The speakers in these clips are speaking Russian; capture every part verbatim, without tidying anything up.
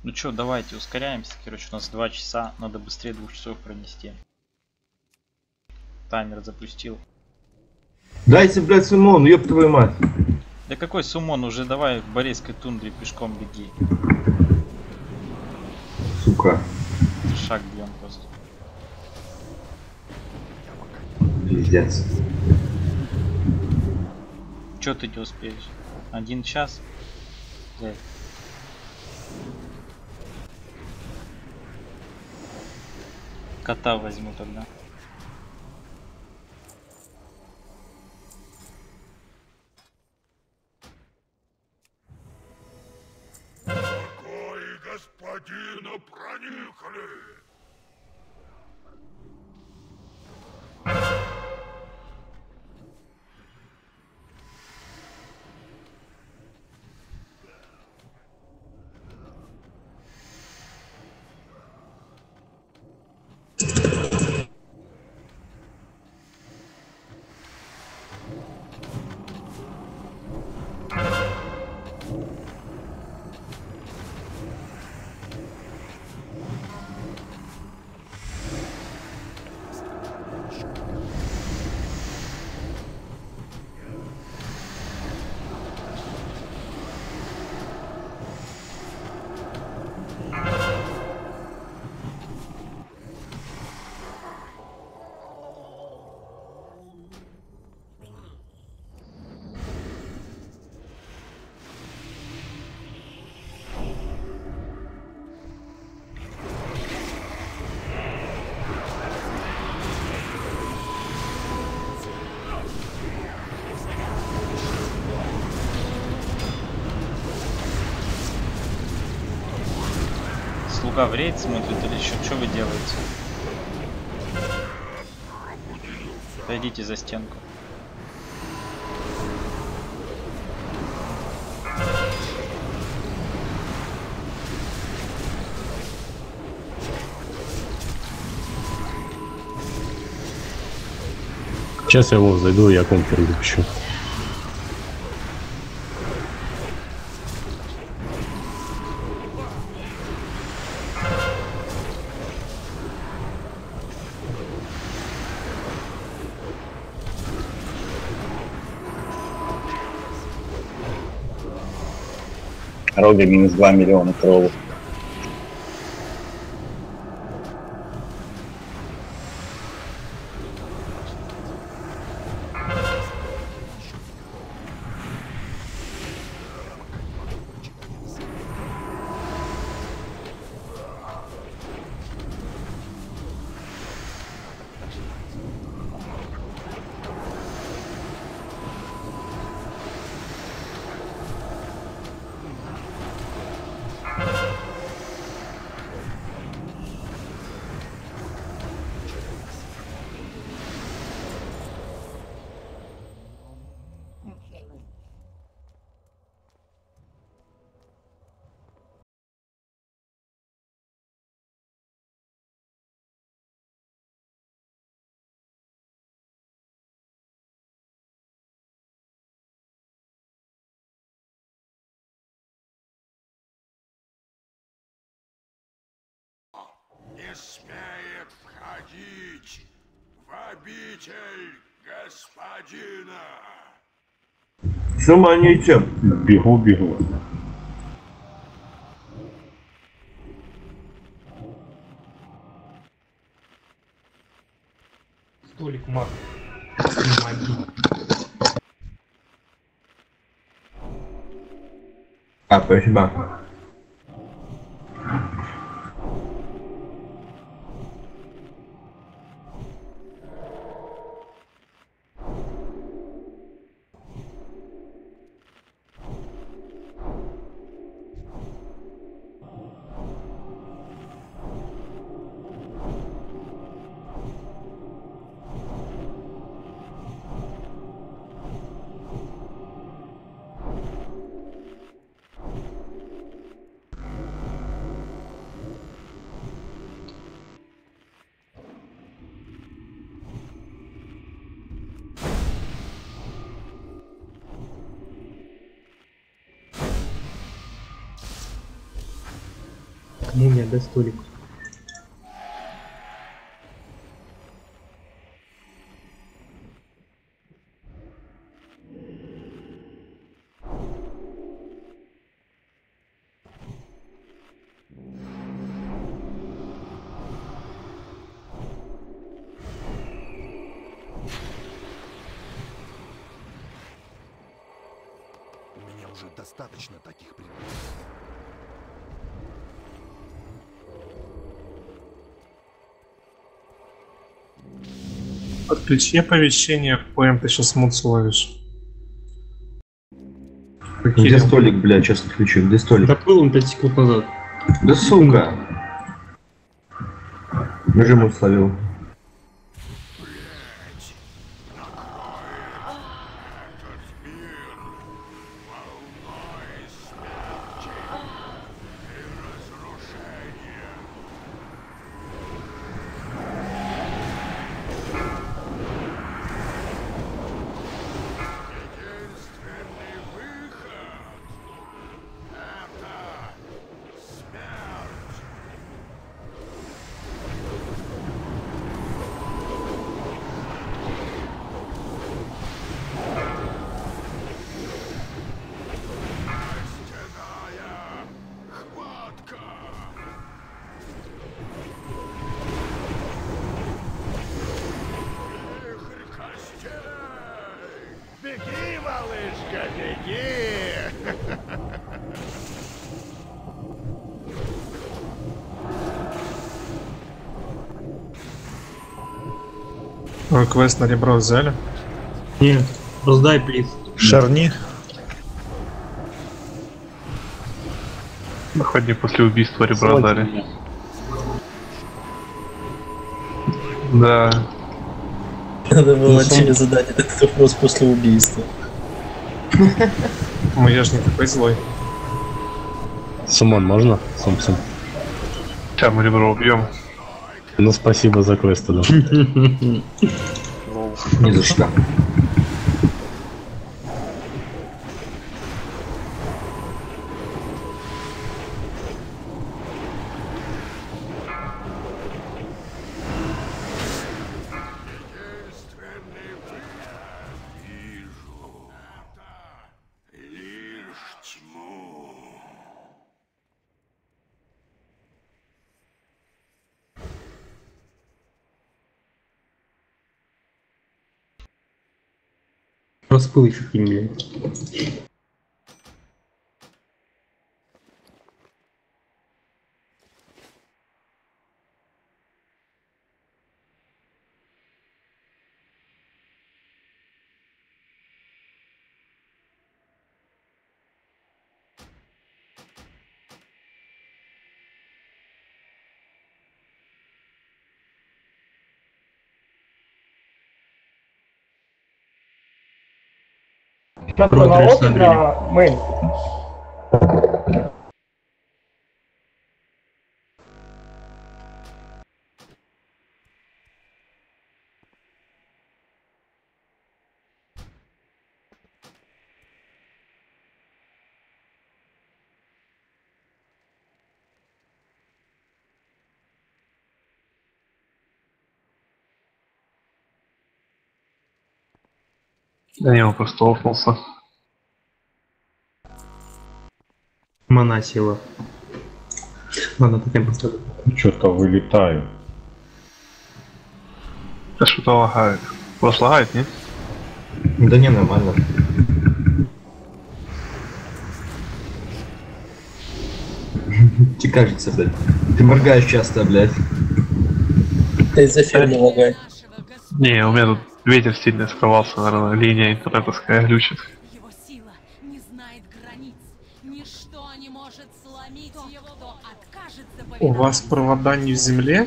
Ну чё, давайте ускоряемся. Короче, у нас два часа. Надо быстрее двух часов пронести. Таймер запустил. Дайте, блядь, сумон, ёб твою мать. Да какой сумон? Уже давай в Борейской тундре пешком беги. Сука. Шаг бьем просто. Пиздец. Чё ты не успеешь? Один час? Блядь. Кота возьму тогда. Покой господина проникли. Слуга в рейд смотрит или еще что вы делаете? Пойдите за стенку. Сейчас я его зайду, я компьютер запущу. Роги минус два миллиона кровов. Не смеет входить в обитель господина. Шуманите. Бегу, бегу. Столик маг. Не маги. А, спасибо. Мумия, дай столик. У меня уже достаточно таких предметов. Отключи оповещение, в коем ты сейчас муцу ловишь. Где столик, бля, сейчас отключу, где столик? Да был он пять секунд назад. Да сука! Нажиму словил. Беги, малышка, беги! Ой, квест на ребро взяли. Нет, раздай, плиз. Шарни. Находи после убийства ребра дали. Да. Надо было тебе задать этот вопрос после убийства. Ну я же не такой злой. Сумон можно? Сумсум. Сейчас мы ребро убьем. Ну спасибо за квест тогда. Не за что. Распыл еще кинь, блядь. Смотри, на лобби на мейн. Да не, он просто офнулся. Мана села. Ладно, потом поставлю. Что-то вылетаю. Да что-то лагает. Просто лагает, нет? Да не, нормально. Тебе кажется, блядь. Ты моргаешь часто, блядь. Ты из-за фирмы лагай. Не, у меня тут ветер сильно скрывался, наверное, линия интернетовская глючит. Его сила не знает границ. Ничто не может сломить его, кто откажется повиноваться. У вас провода не в земле?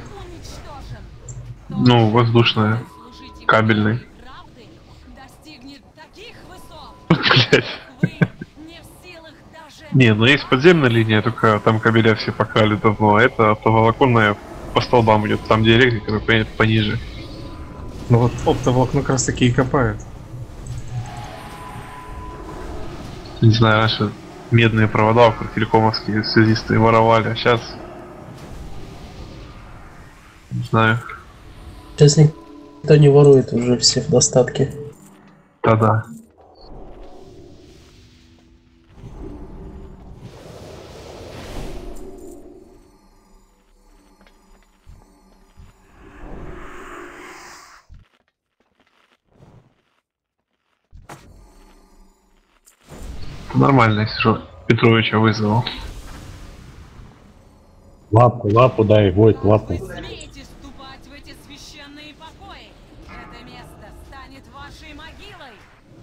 Ну, воздушная, кабельный. Правды достигнет таких высот. Блять. Вы не в силах даже... Не, ну есть подземная линия, только там кабеля все покрали давно, а это оптоволоконная по столбам идет, там где электрика, только пониже. Ну вот оптоволокно как раз таки и копают. Не знаю, раньше медные провода, телекомовские связисты воровали, а сейчас знаю. Сейчас никто не ворует, уже все в достатке. Да-да. Нормально, если что, Петровича вызвал. Лапу, лапу дай, Войт, лапу. Вы смеете ступать в эти священные покои? Это место станет вашей могилой.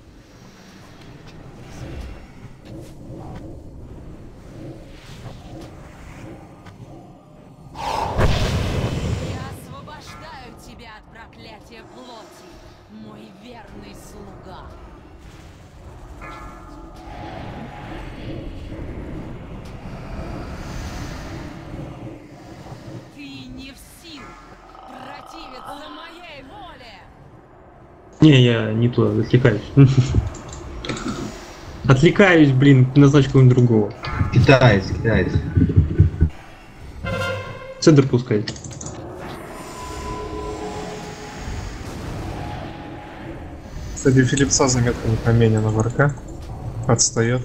Я освобождаю тебя от проклятия плоти, мой верный слуга. Ты не в силах противиться моей воле. Не, я не туда, отвлекаюсь. Отвлекаюсь, блин, назначь кого-нибудь другого. Китаец, китаец. Центр пускай. Кстати, Филипса заметка не поменена в РК. Отстает.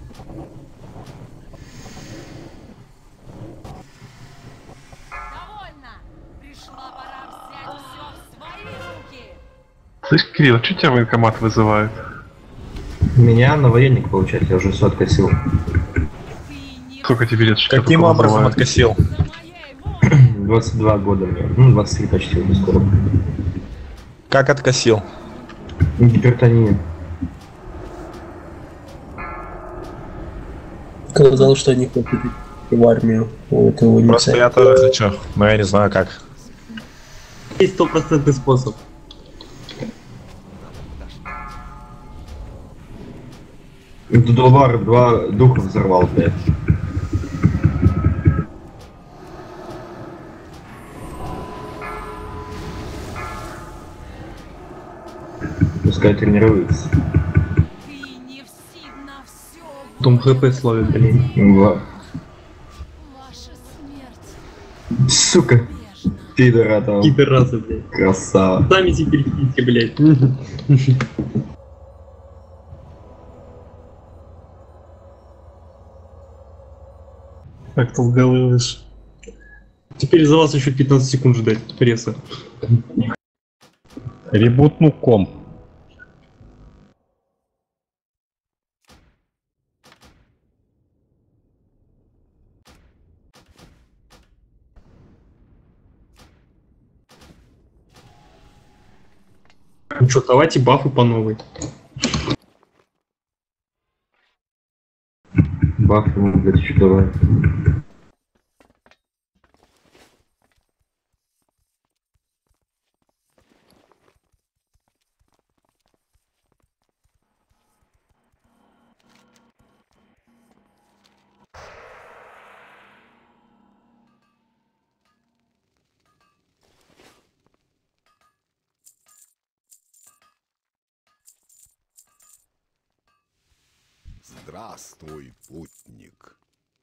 Довольно. Пришла пора взять все в свои руки. Слышь, Кирилл, что тебя военкомат вызывает? Меня на военник получать, я уже все откосил. Ты не Сколько тебе лет? что тебя Каким такого образом вызывают? откосил? за моей волей. двадцать два года мне. Ну, двадцать три почти уже скоро. Как откосил? Гипертония. Сказал, что не хочет идти в армию. Вот его не Просто цель. я тоже хочу, но я не знаю как. Есть стопроцентный способ. Дудовар два духа взорвал, блядь. Пускай тренируется. Ты не в силах на все. Потом хп словит, блин. Ва. Ваша смерть Сука, бежна. пидора там. Пидорасы, блядь. Красава. Сами теперь идите, блядь. Как толговый лыж. Теперь за вас еще пятнадцать секунд ждать пресса. Ребутну комп. Ну что, давайте бафы по новой. Баф ему, блядь, еще давай. Здравствуй, путник.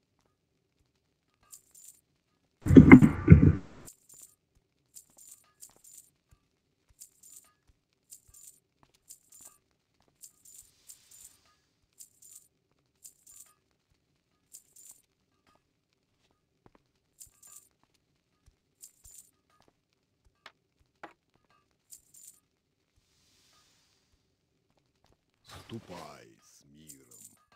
Ступай с миром.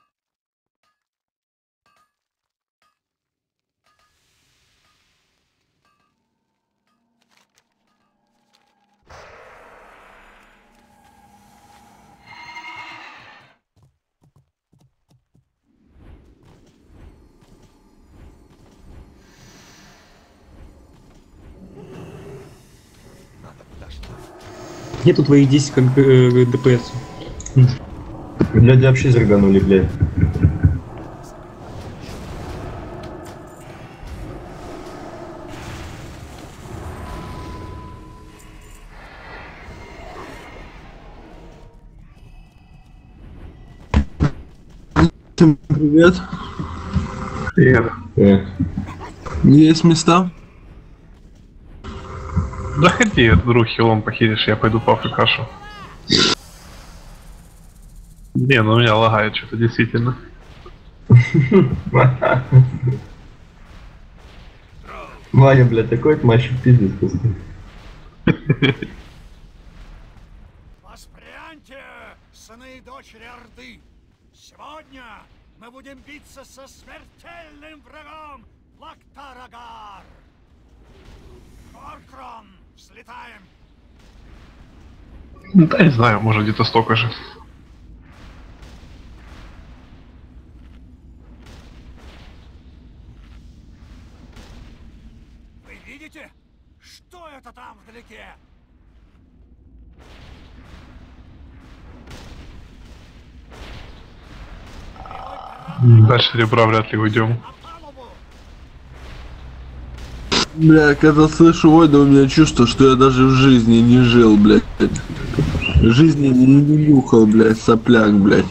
Надо подождать. Нету твоих десять как э, ДПС. Блядь, вообще зарганули, блядь. Привет. Привет. Э, Есть места? Заходи, друг, хилом похилишь, я пойду по кашу. Не, ну у меня лагает что-то действительно. Ваня, бля, такой матч пиздец просто. Воспряньте, сыны и дочери Орды! Сегодня мы будем биться со смертельным врагом Лактарагар! Горкрон, взлетаем! Да, не знаю, может где-то столько же. Вы видите? Что это там вдалеке? Дальше ребра вряд ли уйдем. На палубу! Бля, когда слышу войны, у меня чувство, что я даже в жизни не жил, блядь. В жизни не, не нюхал, блядь, сопляк, блядь.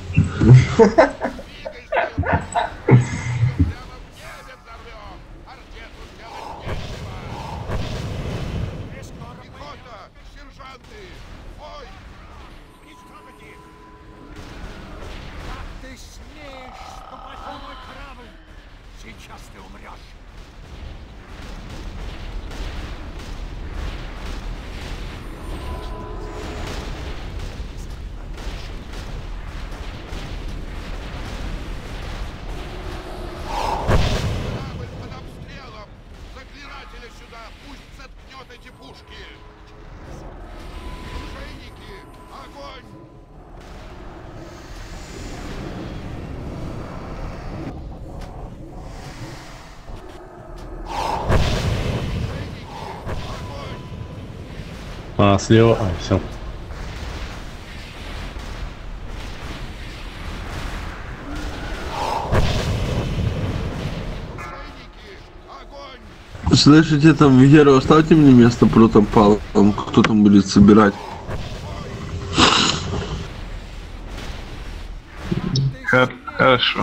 Сейчас ты умрешь. Корабль под обстрелом! Заклинателя сюда! Пусть заткнет эти пушки! Оружейники! Огонь! А, слева, а, все. Слышите, там, Вегера, оставьте мне место протопалом, кто там будет собирать. Хорошо.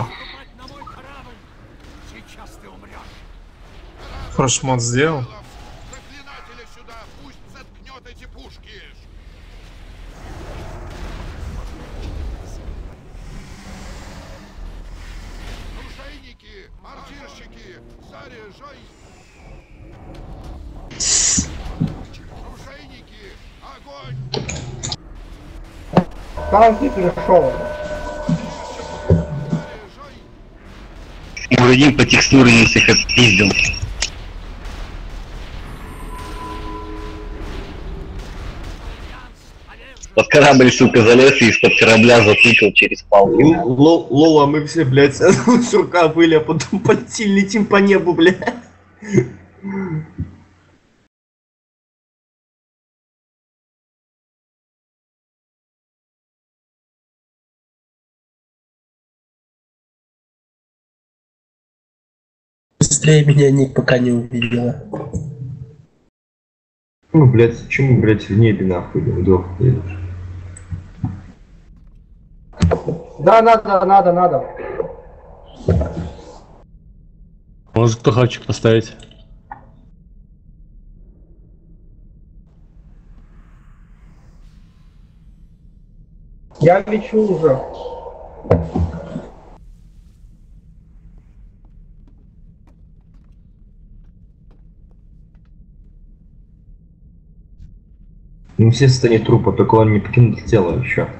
Сейчас ты умрешь. Фрошмот сделал? Заклинателя сюда! Пусть заткнет эти пушки! Оружейники! Артирщики! Заряжай! Оружейники! Огонь! Каждый пришел. Вроде по текстуре не всех отпиздил. Под корабль, сука, залез и из-под корабля затыкал через палку. Лола, мы все, блядь, с рука были, а потом полетим, летим по небу, блядь. Быстрее меня Ник пока не увидела. Ну, блядь, почему, блядь, в небе нахуй, вдох едешь? Да, надо, надо, надо. Может кто хочет поставить? Я лечу уже. Ну, все станет трупа, только он не покинул тело еще.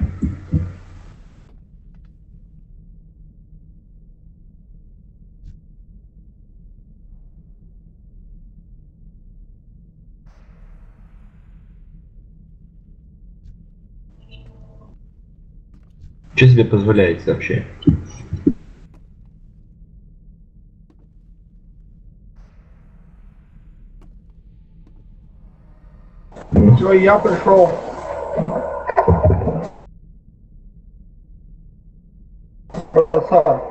Что себе позволяете вообще? Все, я пришел. Красава.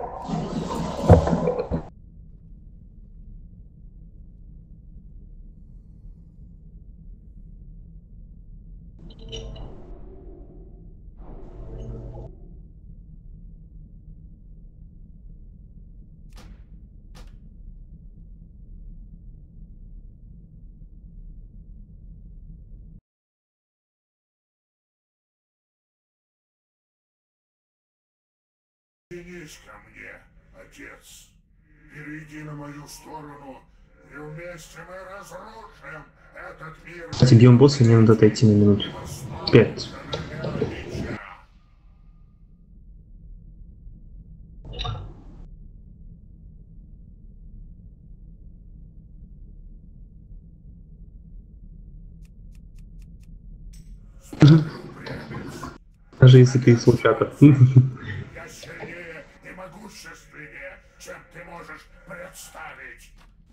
Присоединись ко мне, отец. Перейди на мою сторону, и вместе мы разрушим этот мир. Кстати, бьем босса, мне надо отойти на минут пять. Даже если ты случайно. Я сильнее и могущественнее, чем ты можешь представить.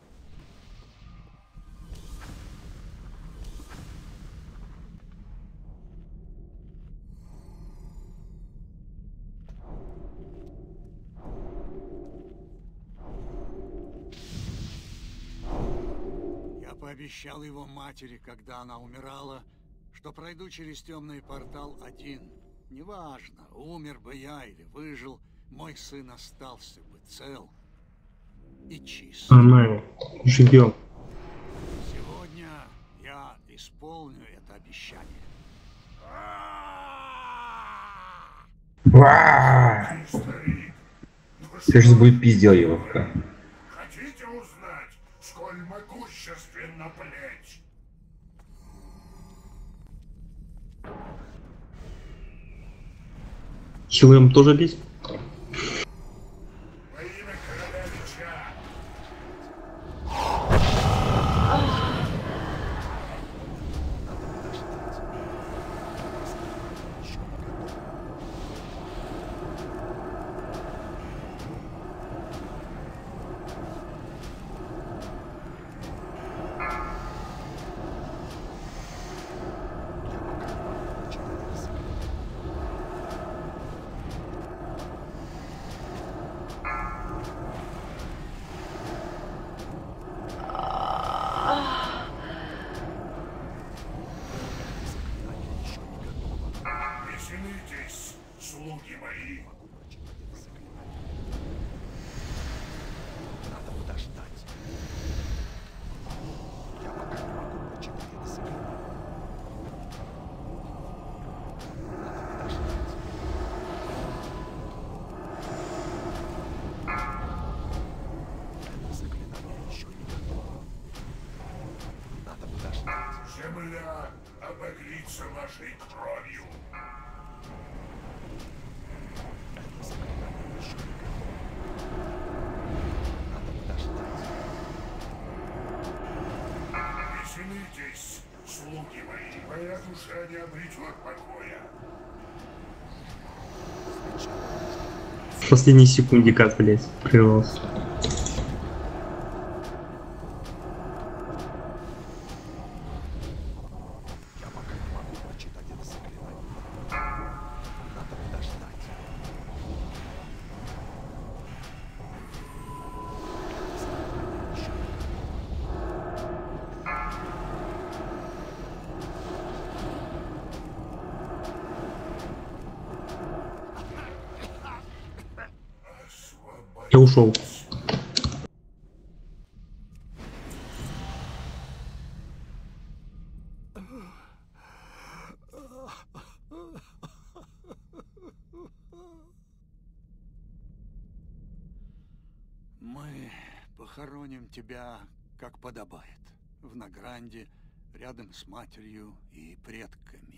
Я пообещал его матери, когда она умирала, что пройду через темный портал один. Неважно, умер бы я или выжил, мой сын остался бы цел и чист. Она живем. Сегодня я исполню это обещание. Сейчас будет пиздел его. Хотите узнать, сколь могущественна плеть? Хилэм тоже бить? Во имя короля меча. Веселитесь, слуги мои. Надо подождать. Я пока не могу прочитать это заклинание. Надо подождать. Это заклинание еще не готово. Надо подождать. Земля обогрится вашей кровью. Это заклинание еще не готово. Надо подождать. Веселитесь, слуги мои. Моя душа не обретет покоя. В последней секунде как, блять, прервался. Я пока не могу прочитать это заклинание. Надо подождать. Это заклинание еще не готово. Я ушел. Мы похороним тебя, как подобает, в Награнде, рядом с матерью и предками.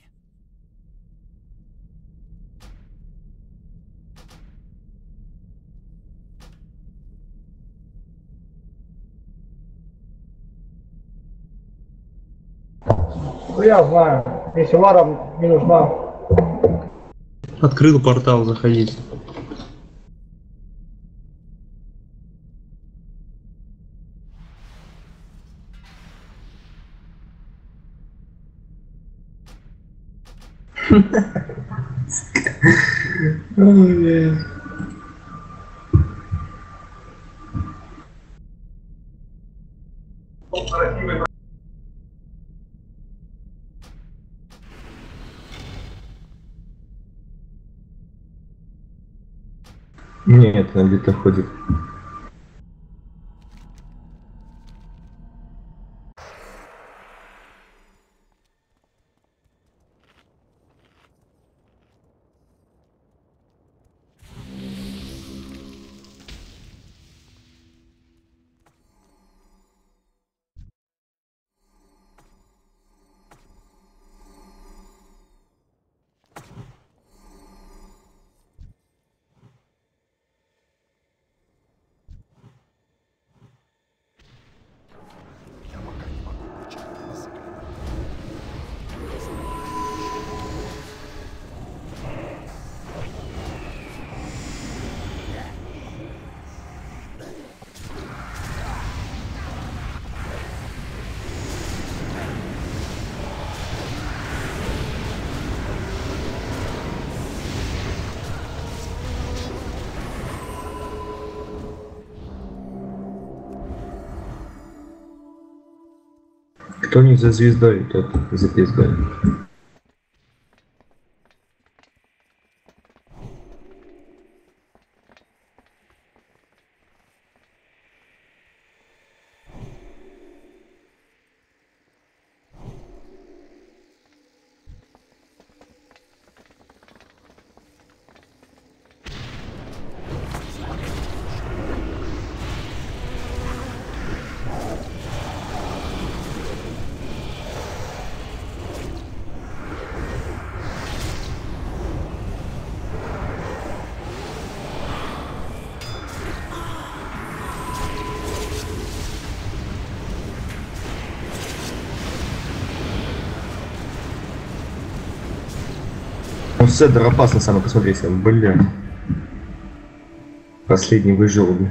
Ну я знаю, если Лара не нужна. Открыл портал, заходите. Нет, она где-то ходит. Кто не за звездой, тот за пиздой. Ну, Седер опасно самое, посмотрите, блядь. Последний выжил, блядь.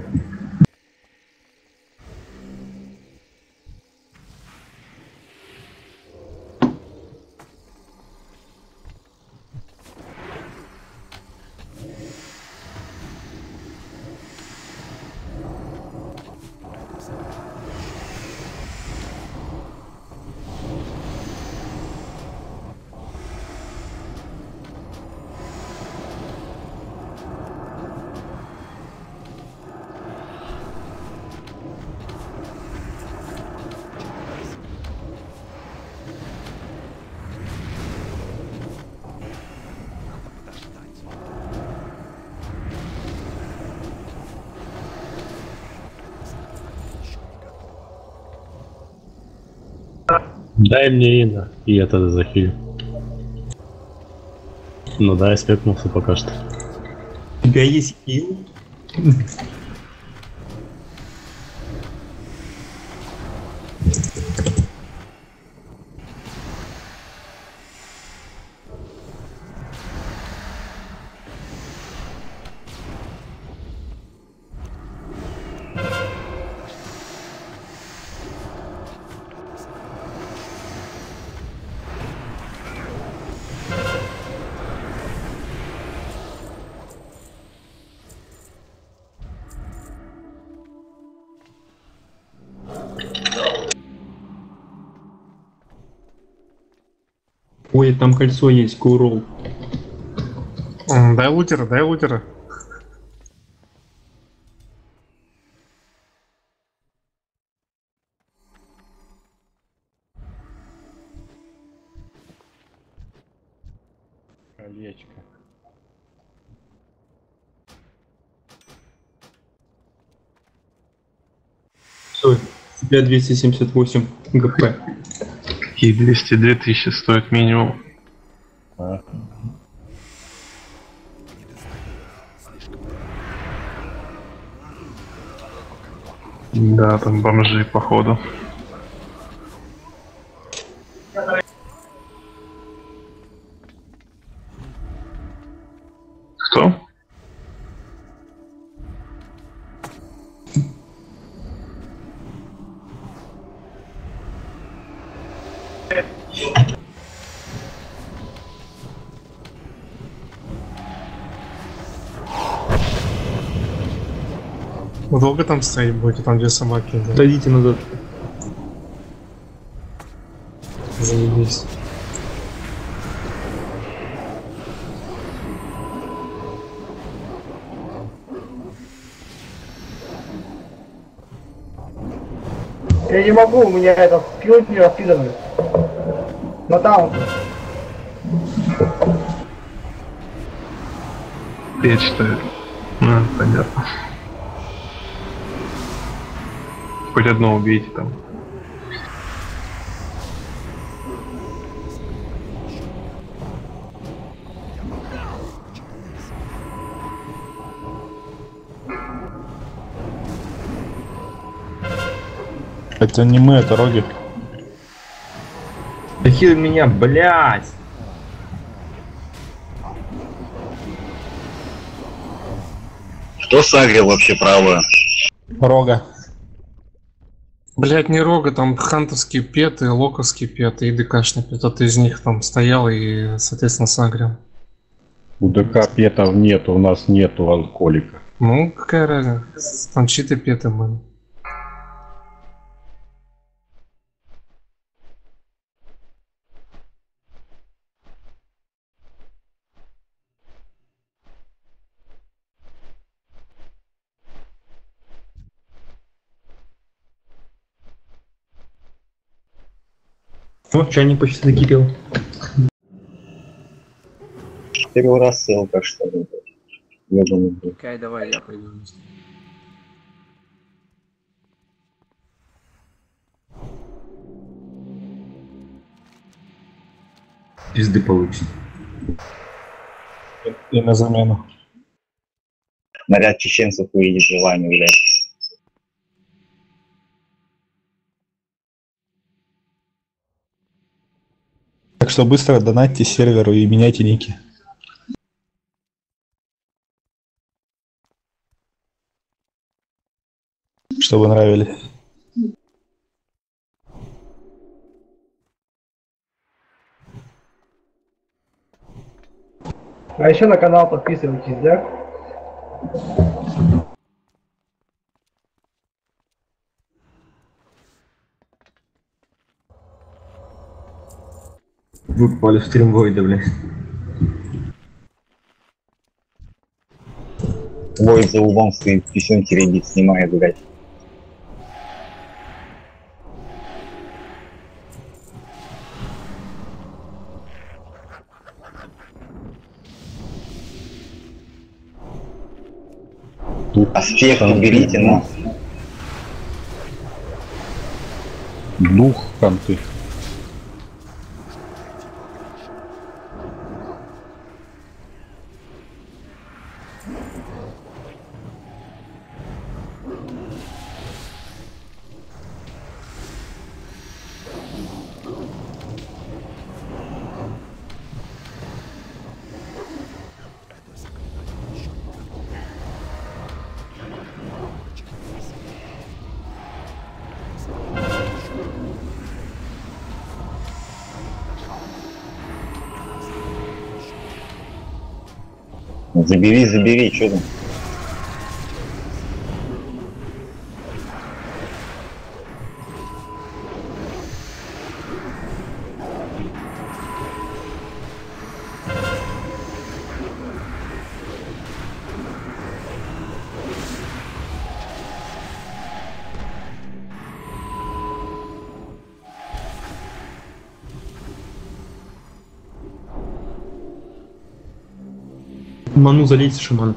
Дай мне Инна, и я тогда захилю. Ну да, я спекнулся пока что. У тебя есть хил? Ой, там кольцо есть, курол. Дай лутера, дай лутера. Колечко. Все, у тебя двести семьдесят восемь ГП. И двести две тысячи стоит минимум. А. Да, там бомжи, походу. Кто? Вы долго там стоять будете, там где собаки? Да? Дойдите назад. Заебись. Я не могу, у меня это скилл не раскиданы. Но там. Печь стоит. Ну, понятно. Хоть одно убейте там. Это не мы, это Роги. Да хил меня, блядь! Кто сагрил вообще правую? Рога. Блять, не рога, там хантовские петы, локовские петы и ДКшный пет. Кто-то из них там стоял и, соответственно, сагрил. У ДК петов нету, у нас нету алкоголика. Ну, какая разница? Там чьи-то петы были. О, чайник почти закипел. Первый раз ссылка, что ли? Ёбаный. Кай, давай, я пойду. Пизды получит. И на замену. Наряд чеченцев увидит желание, блядь. Так что быстро донатьте серверу и меняйте ники. Чтобы нравились. А еще на канал подписывайтесь, да? Вы попали в стрим Войда, блядь. Войд за углом стоит, писюнки редит снимает, блядь. Аспект уберите, на. Дух канты. Забери, забери, что там? Ману залейте, шаман.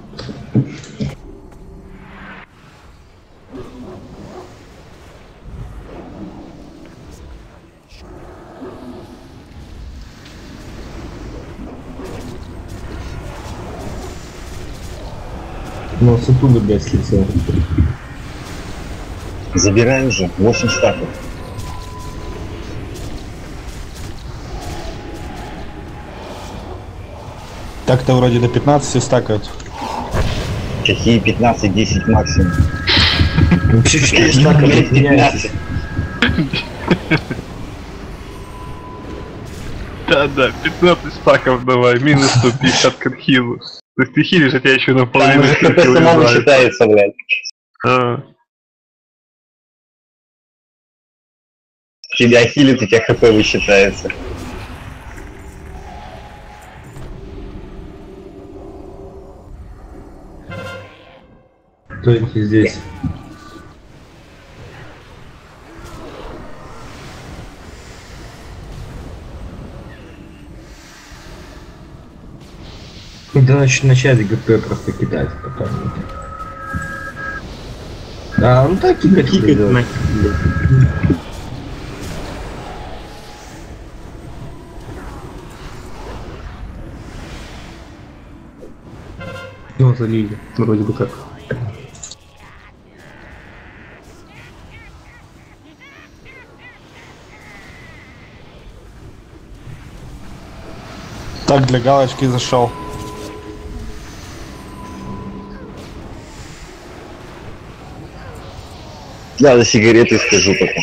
Ну, с оттуда, блядь, слетел. Забираем же, восемь стаков. Так-то вроде до пятнадцати стакают. Какие пятнадцать, десять максимум. Вообще четыре стака, блядь, меняется. Да-да, пятнадцать стаков давай, минус сто пятьдесят к хилу. То есть ты хилишь, а тебя еще наполовину Там хил хп самому считается, блядь. А. Тебя хилит, у тебя хп высчитается. Стойте здесь. Да начать начать ГП просто кидать потом. А, ну так и кикать. Ну, залили, вроде бы как. Так, для галочки зашел. Я за сигареты скажу пока.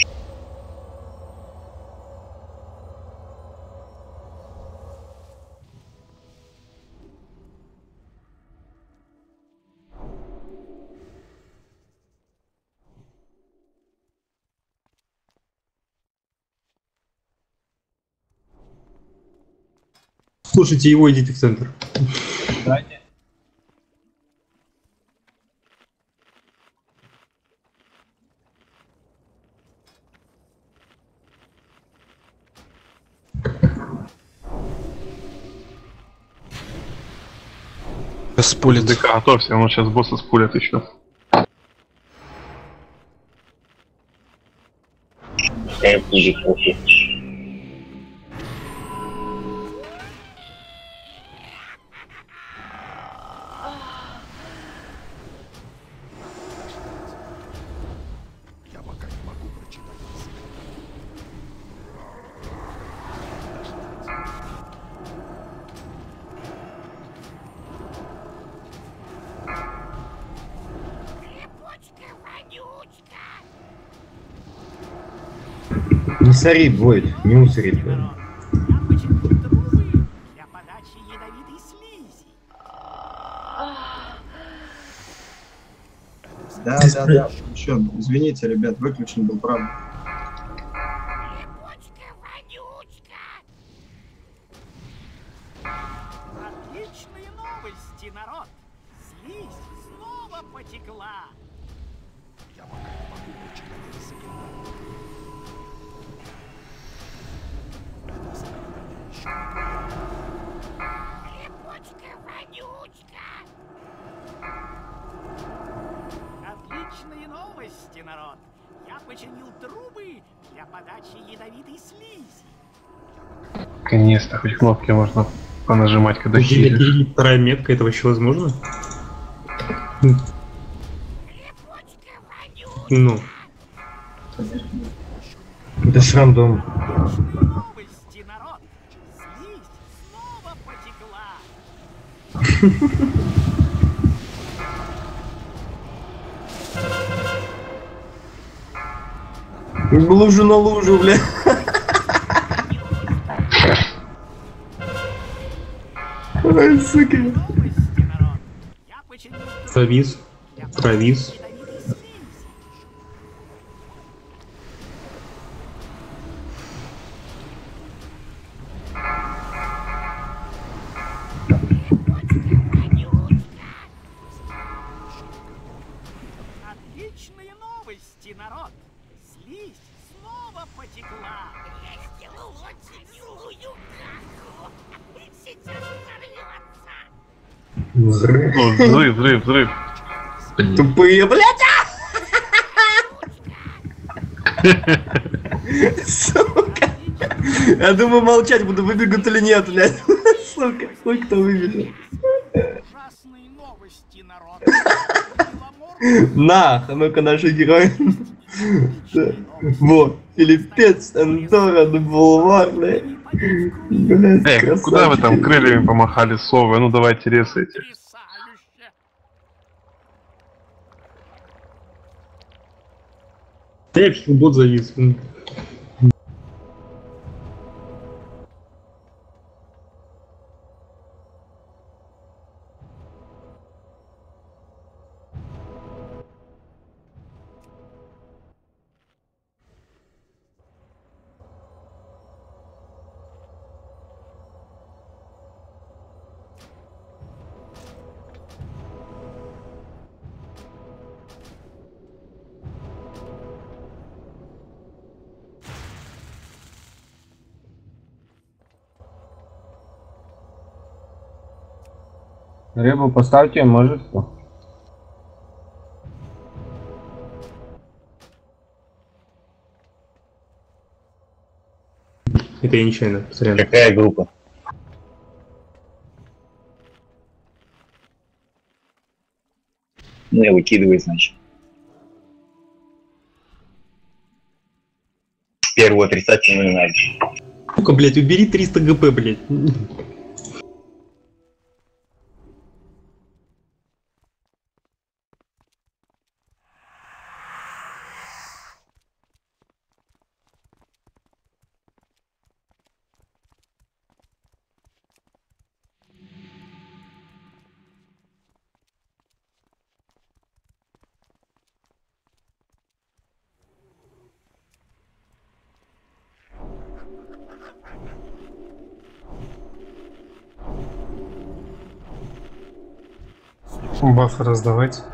Слушайте его, идите в центр. Спулит. ДК, готовься, он сейчас босса спулит еще. Э, будет похуй. Не сори, Войд, не усори. Да, да, да, еще, извините, ребят, выключен был, правда. Отличные новости, народ! Слизь снова потекла! Я пока не могу прочитать язык. Это заклинание еще не твое. Липучка-вонючка! Отличные новости, народ! Я починил трубы для подачи ядовитой слизи. Наконец-то хоть кнопки можно понажимать, когда хилишь. Вторая метка, это вообще возможно? Ну. Это ж рандом. Новости, народ! Слизь снова потекла! Лужу на лужу, бля. Ой, сука. Провис. Провис. Отличные новости, народ! Слизь снова потекла! Я сделал очень злую кашу! Сейчас взорвется! Взрыв. О, взрыв, взрыв, взрыв. Тупые, блядь! Сука! Я думаю, молчать буду, выбегут или нет, блядь. Сука, хоть кто выбежит. Ужасные новости, народ! На, а ну-ка наши герои. Вот, Филиппец, Андора, Бульвар, блядь. Блядь, Эй, куда вы там крыльями помахали, совы? Ну давайте резайте. Да я бот завис. Рыбу поставьте, может. Это я нечаянно, сорян. Какая группа? Ну, я выкидываю, значит. Первую отрицательную надо. Сука, блядь, убери триста гп, блядь. Бафы раздавать.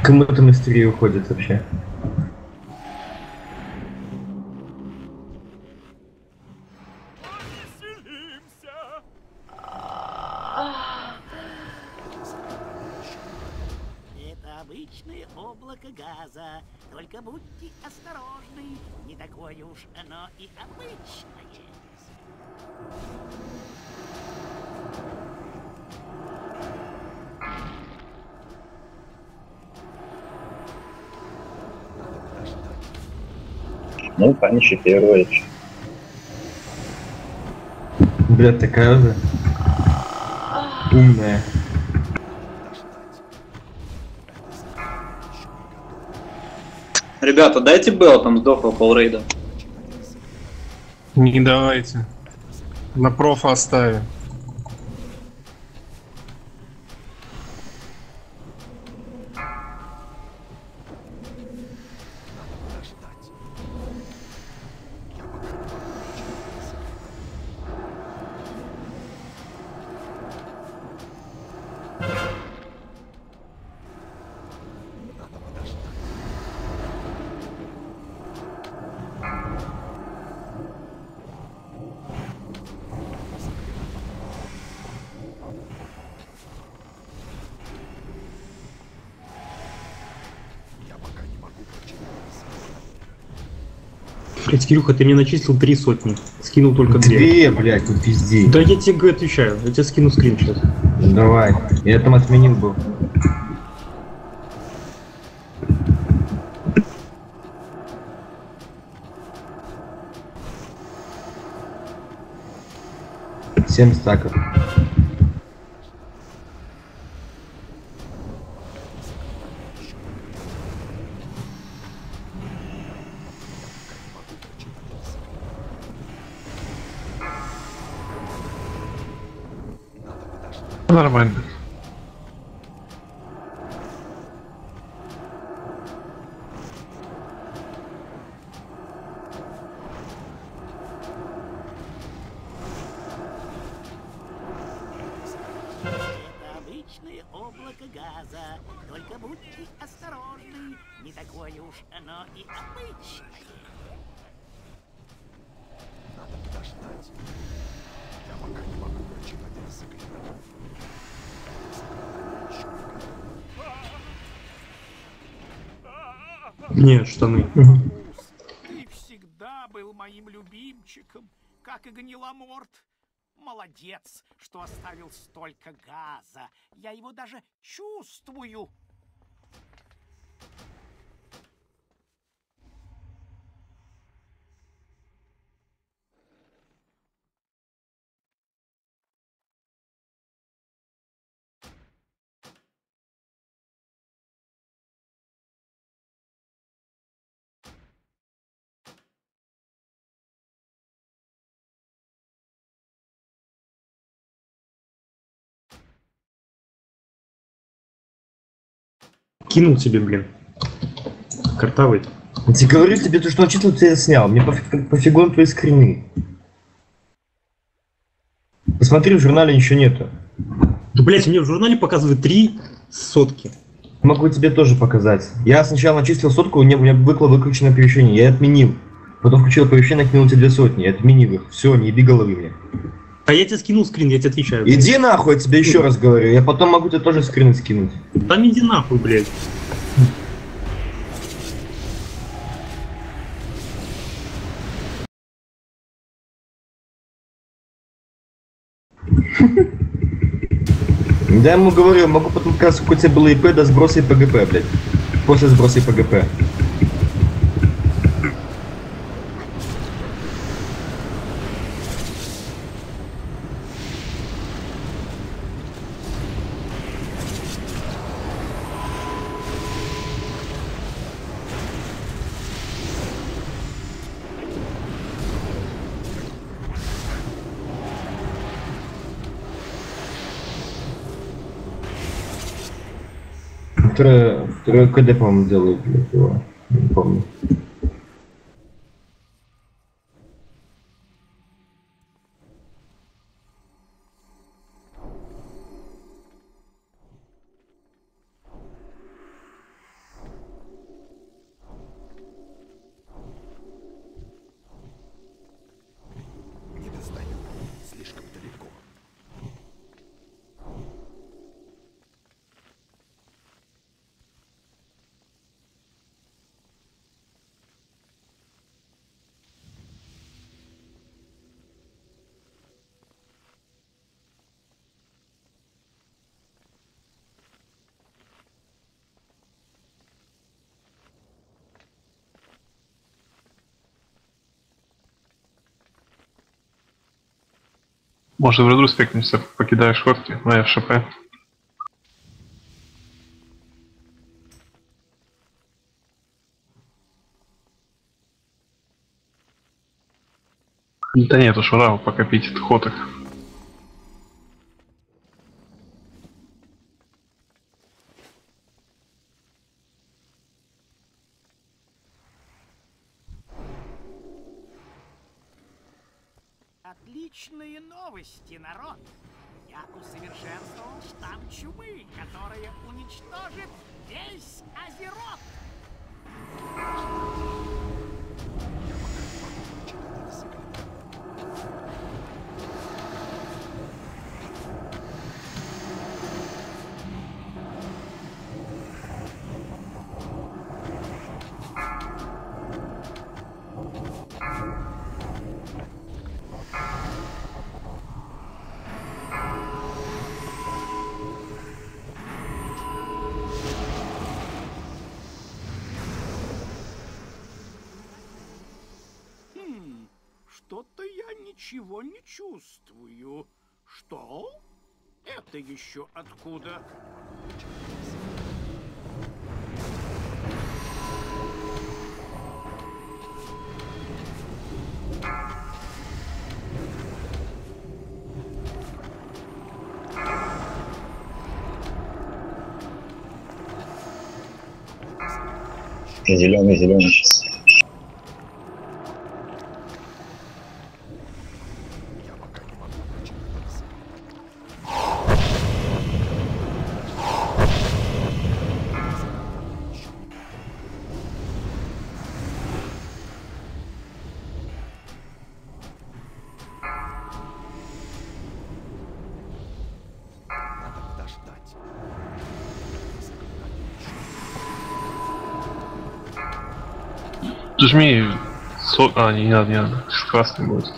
Кому-то мастерии уходит вообще. Это обычное облако газа. Только будьте осторожны. Не такое уж оно и обычное. Ну, Панчи первая. Блядь, такая же умная. Ребята, дайте Белл, там сдохло полрейда. Не давайте. На профа оставим. Блять, Кирюха, ты мне начислил три сотни. Скинул только две. Две, блядь, ну пизди. Да я тебе отвечаю, я тебе скину скрин сейчас. Давай, я там отменил был. Семь стаков. Нормально. Это обычное облако газа. Только будьте осторожны. Не такое уж оно и обычное. Надо подождать. Я пока не могу прочитать энциклопедию. Нет, штаны. Ты всегда был моим любимчиком, как и Гниломорт. Молодец, что оставил столько газа. Я его даже чувствую. Кинул тебе, блин. Картавый. Я тебе говорю, тебе то, что он читал, ты это снял. Мне пофиг, пофигу на твои скрины. Посмотри, в журнале ничего нету. Да, блять, мне в журнале показывают три сотки. Могу тебе тоже показать. Я сначала начислил сотку, у меня, у меня было выключено оповещение, я отменил. Потом включил оповещение, кинул тебе две сотни, я отменил их. Все, не еби головы мне. А я тебе скинул скрин, я тебе отвечаю. Иди блядь. Нахуй, я тебе еще раз говорю. Я потом могу тебе тоже скрины скинуть. Там иди нахуй, блядь. Да, я ему говорю, могу потом показать, какой у тебя было ИП до сброса и ПГП, блядь. После сброса и ПГП. Второе, второе КД, по-моему, делают для этого. Не помню. Может, в роду спекнемся, покидаешь ходки, на эф шэ пэ. Да нет уж, Урал, пока пить ходок. Отличные новости, народ! Я усовершенствовал штамм чумы, которая уничтожит весь Азерот! Хм, что-то я ничего не чувствую. Что? Это еще откуда? Зеленый, зеленый. Жми со... А, не, не надо, не надо. Красный будет.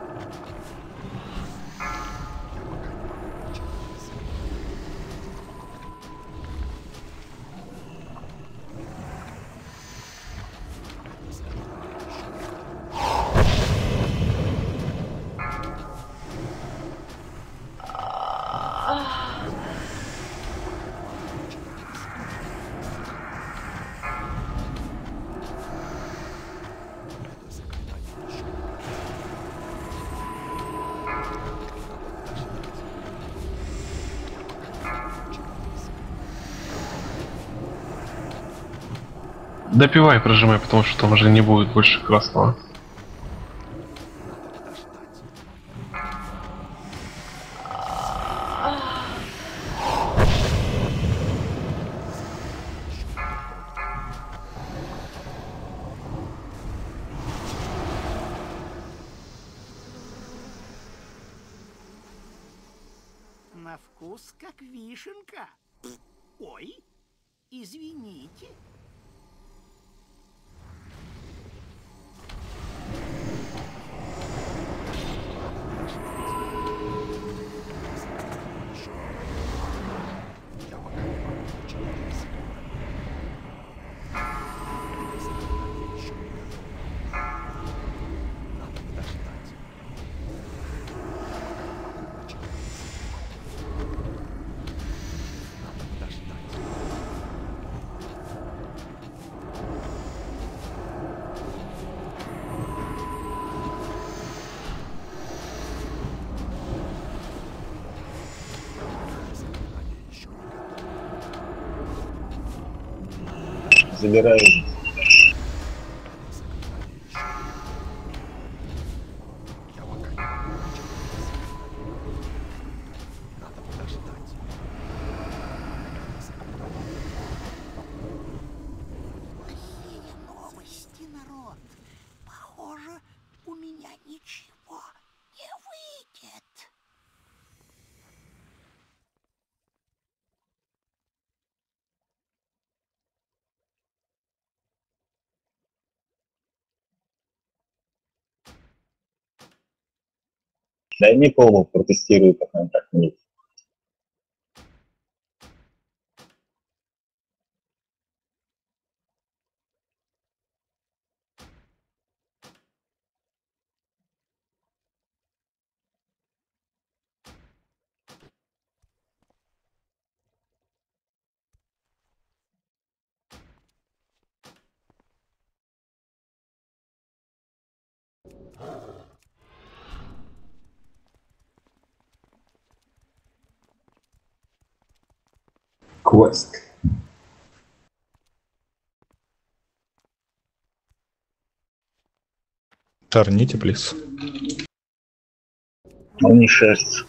Допивай, прожимай, потому что там уже не будет больше красного. На вкус как вишенка. Ой, извините. Забираю. Новости, народ. Похоже, у меня ничего не выйдет. Дай мне колу, протестирую, пока он так нет. Квест. Шарните, плиз. Он не шерсть.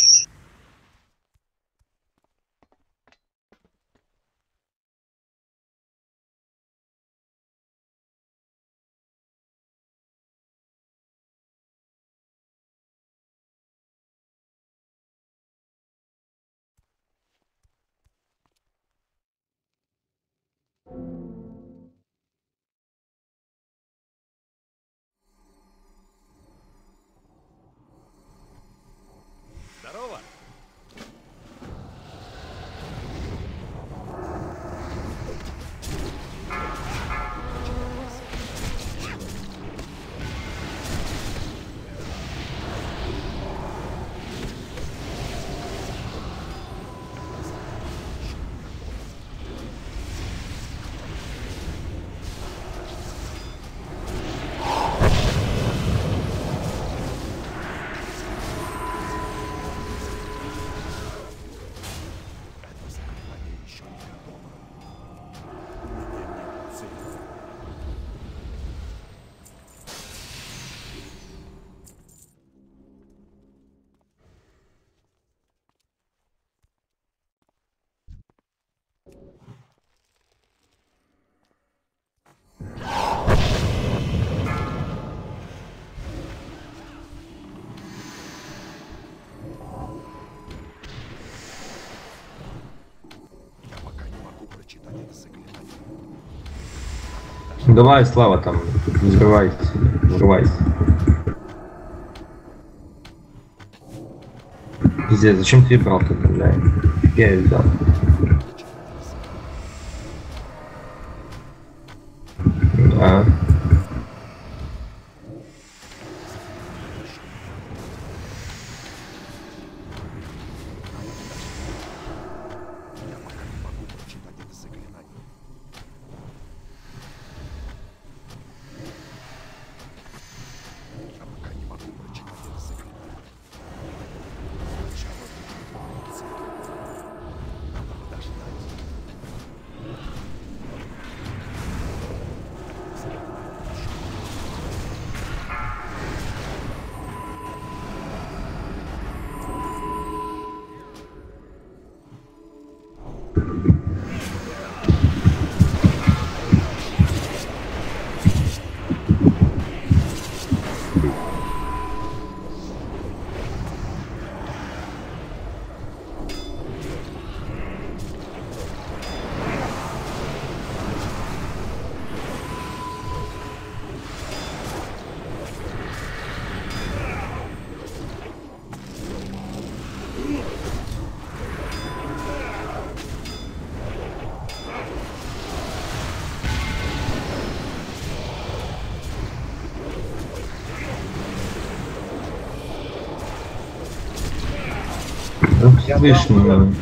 Здорово! Давай, Слава, там, не взрывайся, взрывайся. Пиздец, зачем ты брал тогда, бля? Я ее взял. А. Слышно.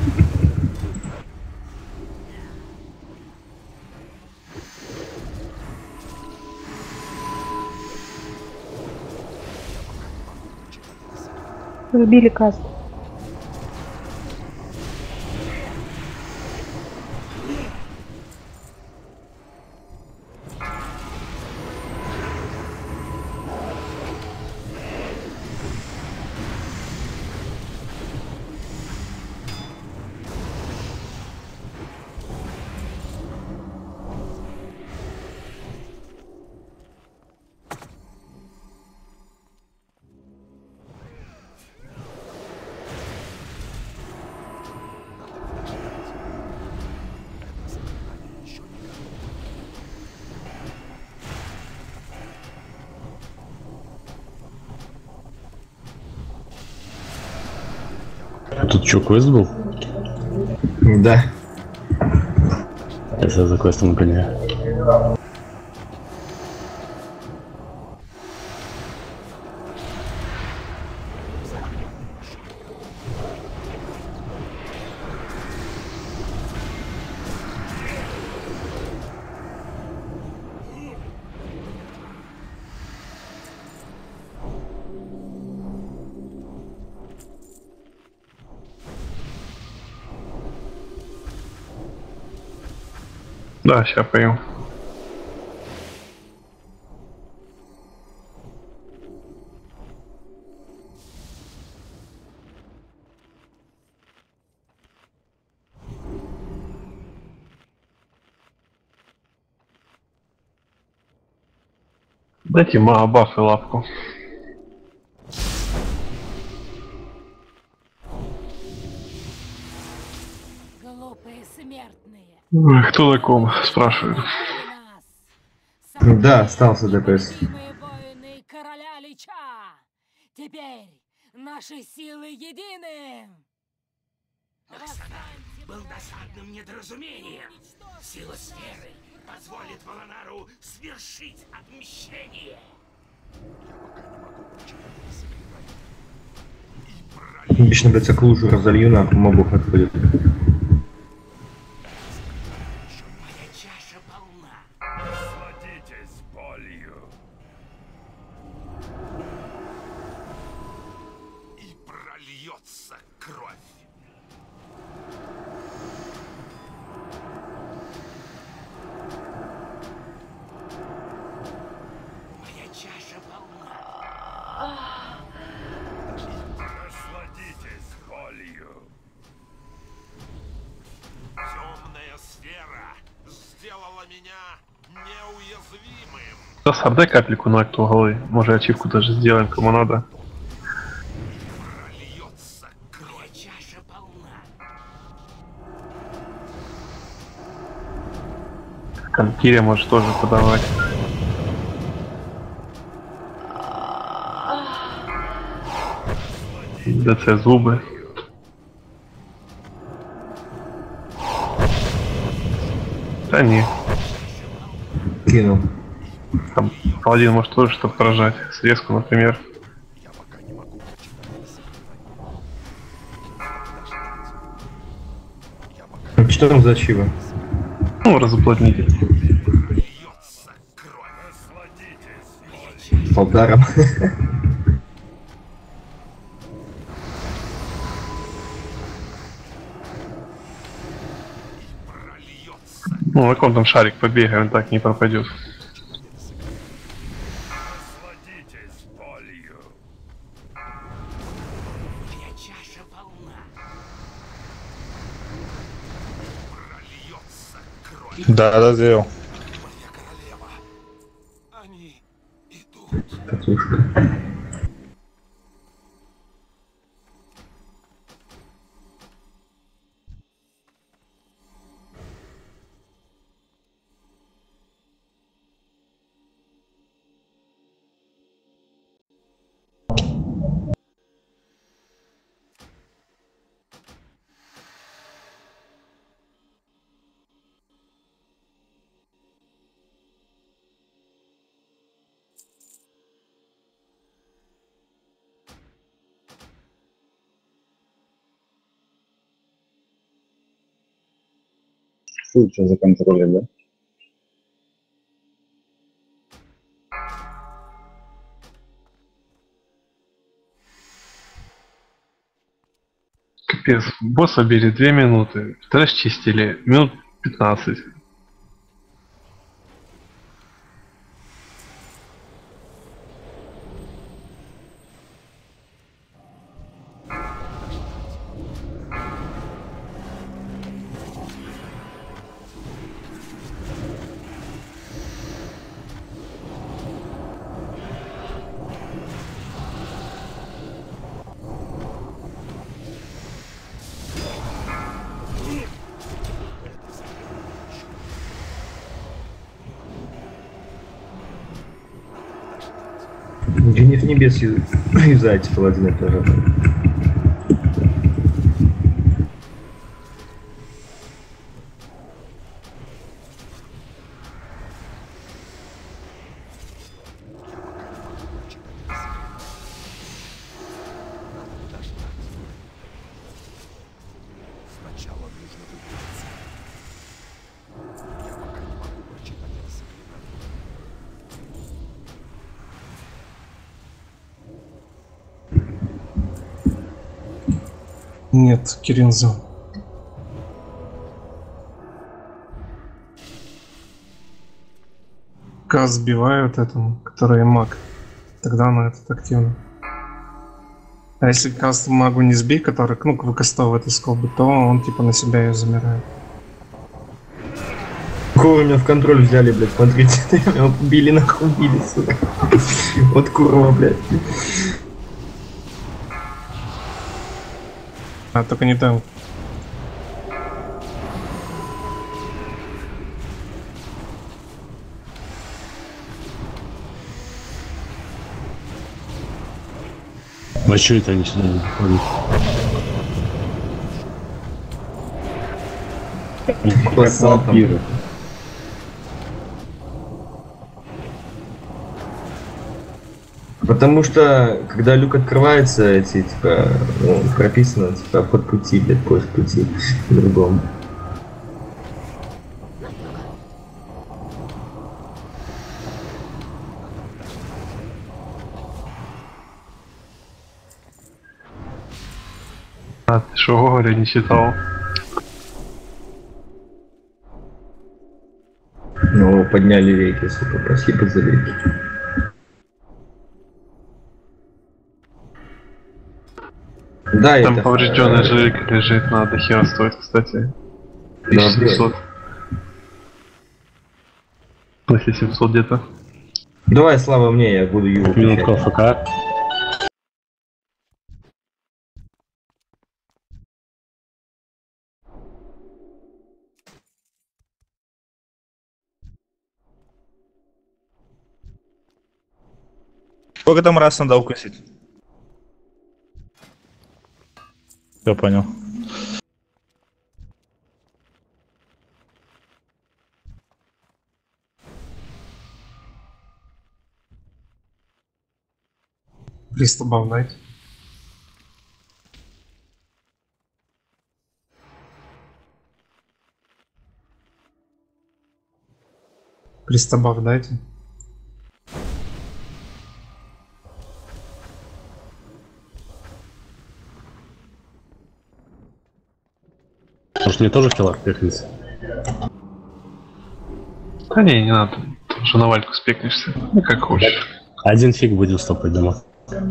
Сбили каст. Тут что, квест был? Да. Я за квестом гоняю. Да, сейчас пою. Дайте ма баф и лапку. Глупые смертные. Ой, кто таком, спрашивают. Да, остался ДПС. Воины короля Лича. Теперь наши силы едины. Был досадным недоразумением. Сила сферы позволит Волонару свершить отмщение. Обычно, блядь, к лужу разолью, на мобов отходит. Моя чаша полна. Насладитесь болью. И прольется кровь. Моя чаша полна. Насладитесь болью. Темная сфера сделала меня неуязвимым. Сейчас отдай капельку на акту головы. Может ачивку даже сделаем, кому надо. Моя чаша полна. Конкире можешь тоже подавать. ДЦ зубы. Да не. Кинул. Там паладин может тоже что-то поражать. Срезку, например. Что там за чиво? Ну, разуплотнитель. Полдаром. Ну, на ком там шарик побегай, он так не пропадет. Насладитесь болью. Моя чаша полна. Прольется кровь. Да, да, сделал. Моя королева. Они идут. Катушка. Что это за контроль, да? Капец, босса били две минуты. Трэш чистили минут пятнадцать. Гнев небес ю- юзайте паладины тоже. Сначала нужно выбраться. Я пока не могу прочитать заклинание. Нет, Киринза. каст сбивают этому, который маг, тогда она этот активно. А если каст магу не сбей, который, ну, выкастовывает из колбы, то он типа на себя ее замирает. Кого меня в контроль взяли, блядь, смотрите, меня убили, нахуй убили, сука. Вот курва, блядь. А, только не там. А что это они сюда не доходят? Вампиры. Потому что, когда люк открывается, эти, типа, ну, прописано, типа, обход пути, блядь, поиск пути по-другому. А, ты что, говорю, не читал? Ну, подняли веки, сука, спасибо за веки. Да, там это... поврежденный жирик лежит, надо хер стоит, кстати. тысяча семьсот. Если семьсот где-то. Давай, Слава, мне, я буду его Минутка ФК. Сколько там раз надо укусить? Я понял. Приступ обнать. Приступ обдайте. Может мне тоже хилак пехнется? Да не, не надо. Ты уже на вальку спекнешься. Ну как хочешь. Один фиг будем стопать дома.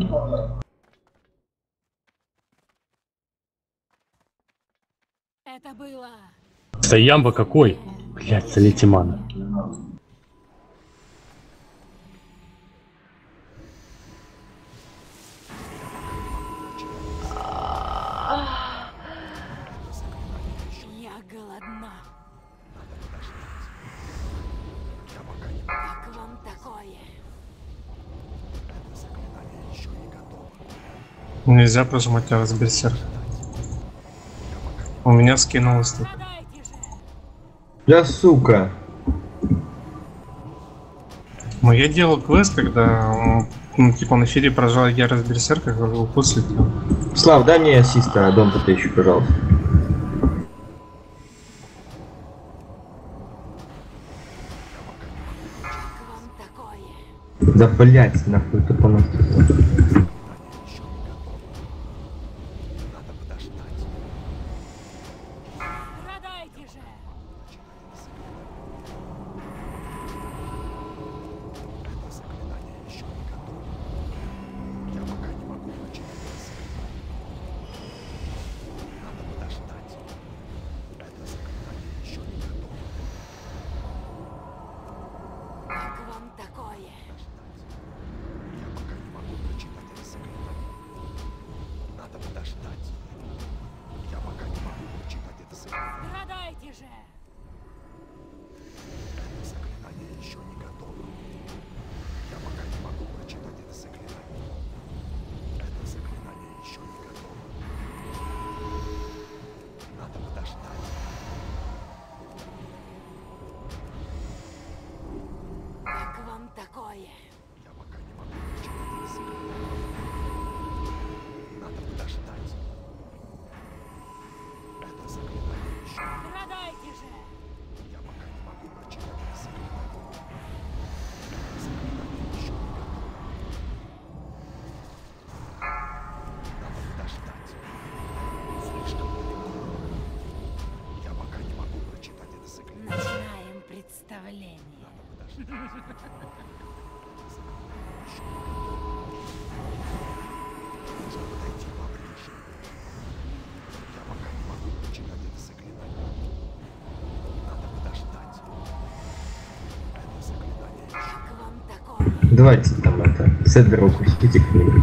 Это было. Это ямба какой? Блять, залейте мана. Я голодна. Как вам такое? Нельзя прожимать раз берсерк. У меня скинулось тут. Да сука. Ну я делал квест, когда ну, типа на эфире прожал ярость берсерка, как его после. Слав, дай мне ассиста, а дом ты еще, пожалуйста. Да блять, нахуй это по нас. Страдайте же! Давайте там это, Седбера упустите кто-нибудь.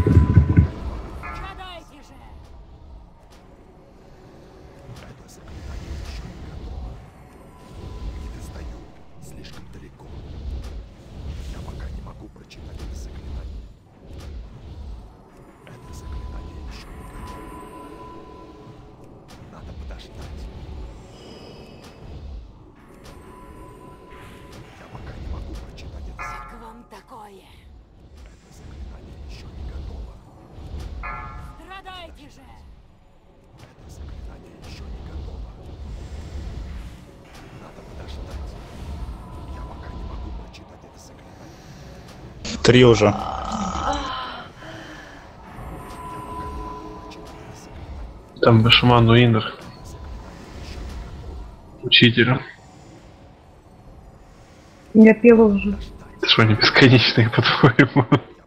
Три уже. Там Башаман Уиндер. Учителя. Я пела уже. Это что, они бесконечные, по-твоему?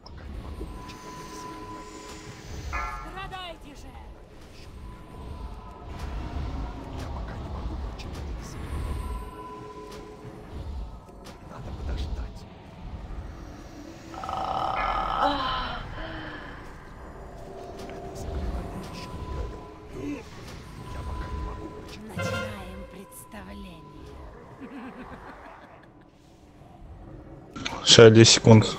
Сейчас десять секунд.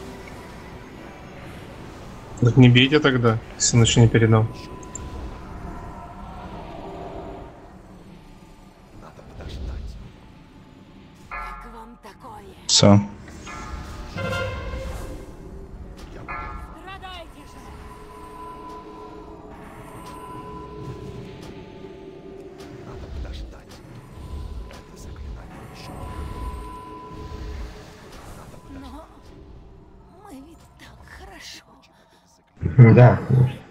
Так не бейте тогда, если ночь не передал. Все. Да.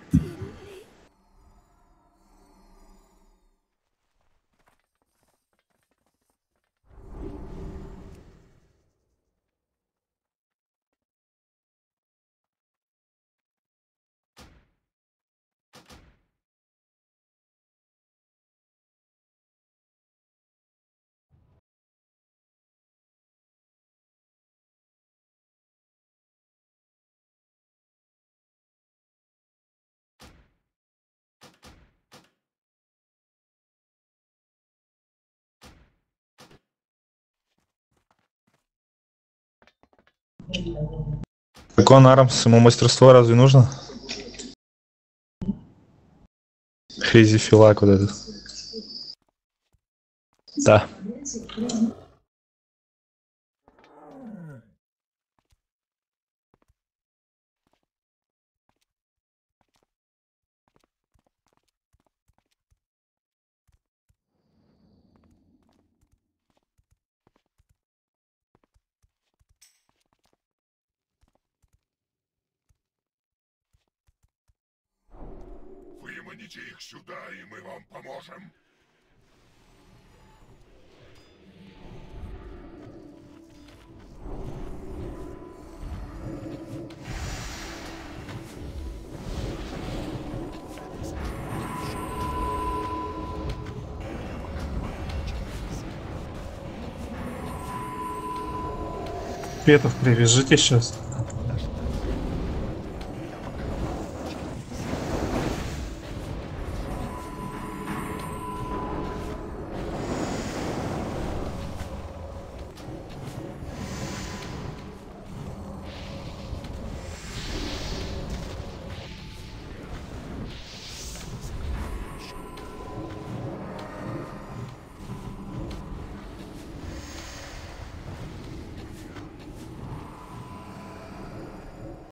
Так он Армс, ему мастерство разве нужно? Хризифилак вот этот. Да. Выманите их сюда, и мы вам поможем. Петов привяжите сейчас.